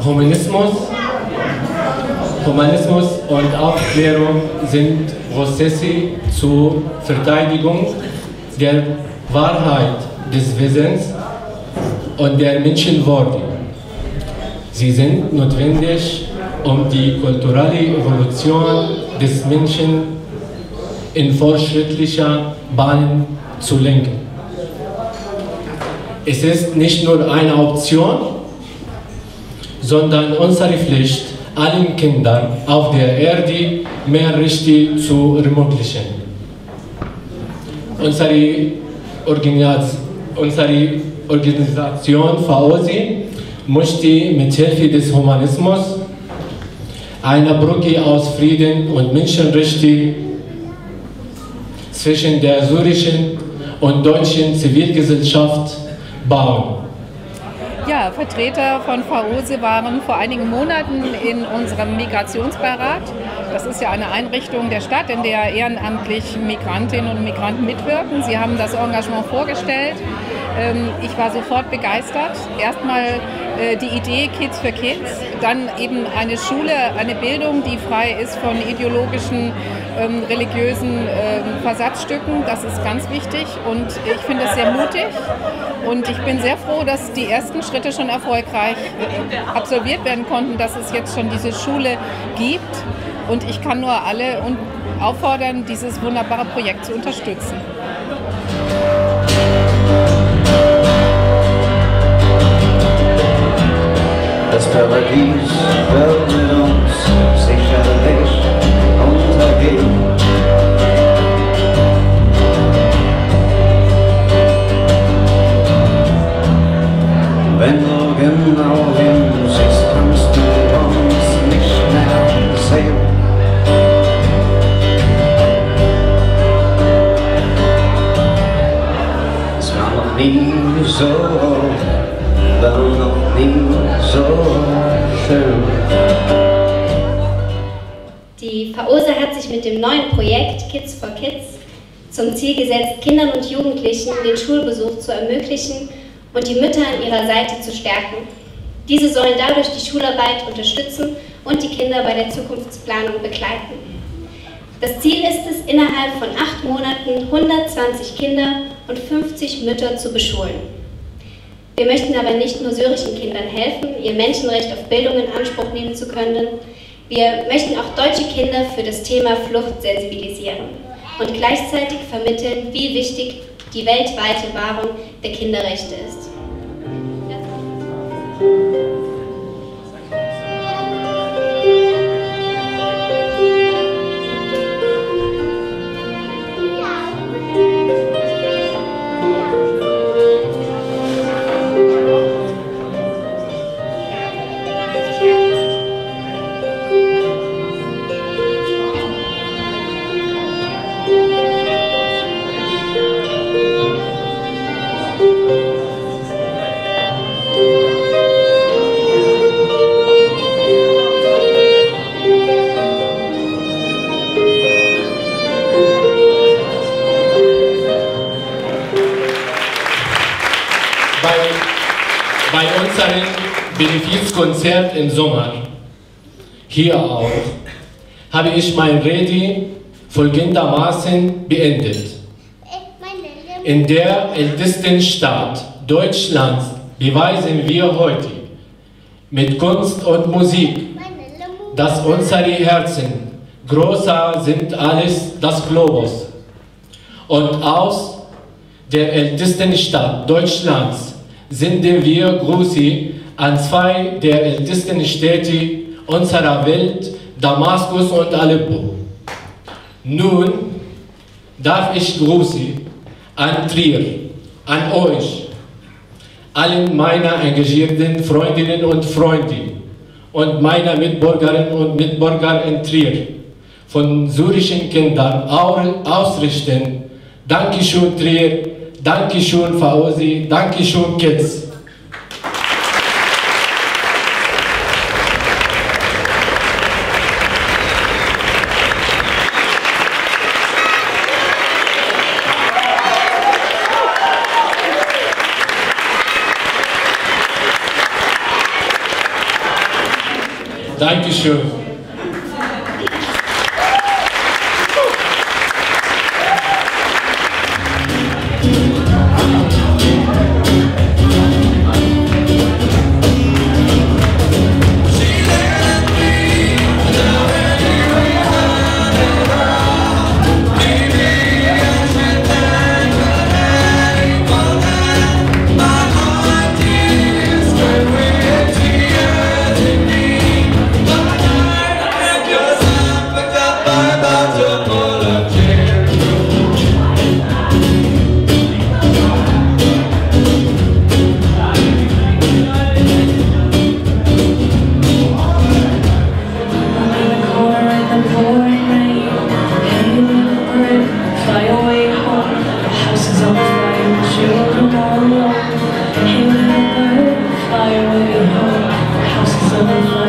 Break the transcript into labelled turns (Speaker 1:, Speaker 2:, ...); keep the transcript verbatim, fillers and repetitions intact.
Speaker 1: Humanismus, Humanismus und Aufklärung sind Prozesse zur Verteidigung der Wahrheit des Wesens und der Menschenwürde. Sie sind notwendig, um die kulturelle Evolution des Menschen in fortschrittlicher Bahn zu lenken. Es ist nicht nur eine Option, sondern unsere Pflicht, allen Kindern auf der Erde mehr Rechte zu ermöglichen. Unsere, Organis unsere Organisation V O S I möchte mithilfe des Humanismus eine Brücke aus Frieden und Menschenrechten zwischen der syrischen und deutschen Zivilgesellschaft bauen.
Speaker 2: Ja, Vertreter von V O S I waren vor einigen Monaten in unserem Migrationsbeirat. Das ist ja eine Einrichtung der Stadt, in der ehrenamtlich Migrantinnen und Migranten mitwirken. Sie haben das Engagement vorgestellt. Ich war sofort begeistert. Erstmal die Idee Kids for Kids, dann eben eine Schule, eine Bildung, die frei ist von ideologischen, ähm, religiösen ähm, Versatzstücken. Das ist ganz wichtig und ich finde es sehr mutig und ich bin sehr froh, dass die ersten Schritte schon erfolgreich äh, absolviert werden konnten, dass es jetzt schon diese Schule gibt und ich kann nur alle und auffordern, dieses wunderbare Projekt zu unterstützen.
Speaker 3: Das Paradies wird mit uns sicherlich untergehen. Wenn du genau hinsiehst, kannst du uns nicht mehr sehen. Es war noch nie so, war noch nie so schön.
Speaker 4: Die V O S I hat sich mit dem neuen Projekt Kids for Kids zum Ziel gesetzt, Kindern und Jugendlichen den Schulbesuch zu ermöglichen und die Mütter an ihrer Seite zu stärken. Diese sollen dadurch die Schularbeit unterstützen und die Kinder bei der Zukunftsplanung begleiten. Das Ziel ist es, innerhalb von acht Monaten hundertzwanzig Kinder und fünfzig Mütter zu beschulen. Wir möchten aber nicht nur syrischen Kindern helfen, ihr Menschenrecht auf Bildung in Anspruch nehmen zu können. Wir möchten auch deutsche Kinder für das Thema Flucht sensibilisieren und gleichzeitig vermitteln, wie wichtig die weltweite Wahrung der Kinderrechte ist.
Speaker 1: Bei unserem Benefizkonzert im Sommer, hier auch, habe ich meine Rede folgendermaßen beendet. In der ältesten Stadt Deutschlands beweisen wir heute mit Kunst und Musik, dass unsere Herzen größer sind als das Globus. Und aus der ältesten Stadt Deutschlands senden wir Grüße an zwei der ältesten Städte unserer Welt, Damaskus und Aleppo. Nun darf ich Grüße an Trier, an euch, allen meiner engagierten Freundinnen und Freunde und meiner Mitbürgerinnen und Mitbürger in Trier von syrischen Kindern ausrichten. Dankeschön Trier, Dankeschön V O S I, Dankeschön Kids. Dankeschön.
Speaker 5: Fly away home, houses on fire.